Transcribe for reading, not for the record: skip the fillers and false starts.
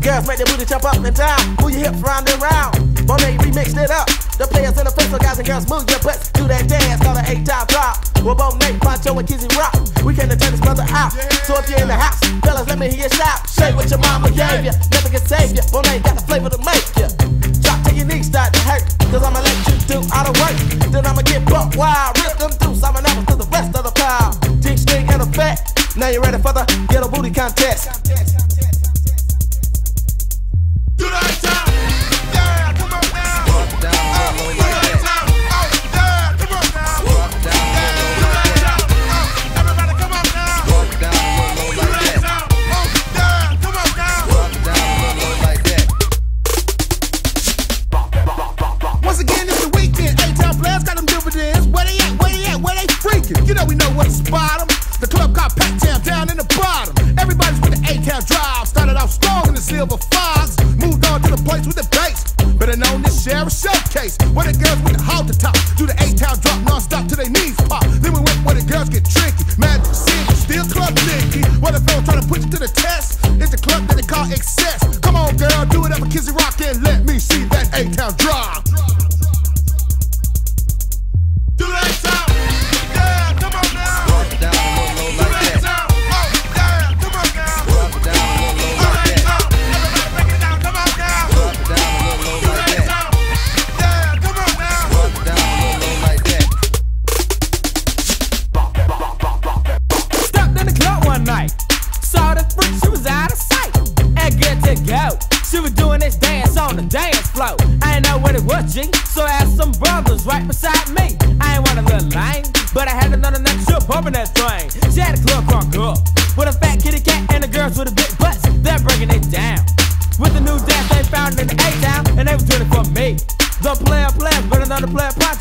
Girls make their booty jump up and down. Move your hips round and round. Monet remixed it up. The players in the place, so guys and girls move your butts. Do that dance, call it 8-time drop. We're Monet, Poncho, and Kizzy Rock. We came to turn this brother out. So if you're in the house, fellas, let me hear you shout. Shake what your mama gave you, never can save you. Monet got the flavor to make you. Drop till your knees start to hurt. Cause I'ma let you do all the work. Then I'ma get buck wild, rip them through. So I'ma never do the rest of the pile. G-string in effect. Now you ready for the ghetto booty contest. Do the 8-time. Yeah, come on now. Do the 8-time. Oh, yeah, come on now. Do the 8-time. Oh, everybody come on now. Do the 8-time. Oh, yeah, come on now. Once again, it's the weekend. 8-time players got them dividends. Where they at? Where they at? Where they freaking? You know we know where to spot them. The club got packed down in the bottom. Everybody's with the 8-town drive. Started off strong in the Silver Fox. Moved on to the place with the bass. Better known as Sheriff Showcase. Where the girls with the halter top. Do the 8-town drop non-stop till they knees pop. Then we went where the girls get tricky. Magic City, still club Nicky. Where the fellas trying to put you to the test. It's the club that they call Excess. Come on girl, do it up for Kizzy Rock and let me see that 8-town drop. Do the 8-town. Yeah, come on now. She was doing this dance on the dance floor. I ain't know what it was, G, so I asked some brothers right beside me. I ain't want a little lame, but I had another next ship pumping that thing. She had a club crunk up with a fat kitty cat and the girls with the big butts. They're breaking it down with the new dance they found in the 8-town, and they was doing it for me. The player, but another player.